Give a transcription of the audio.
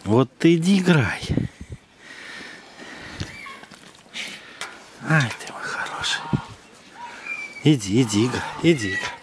Вот ты иди играй. Ай ты мой хороший. Иди играй, иди играй.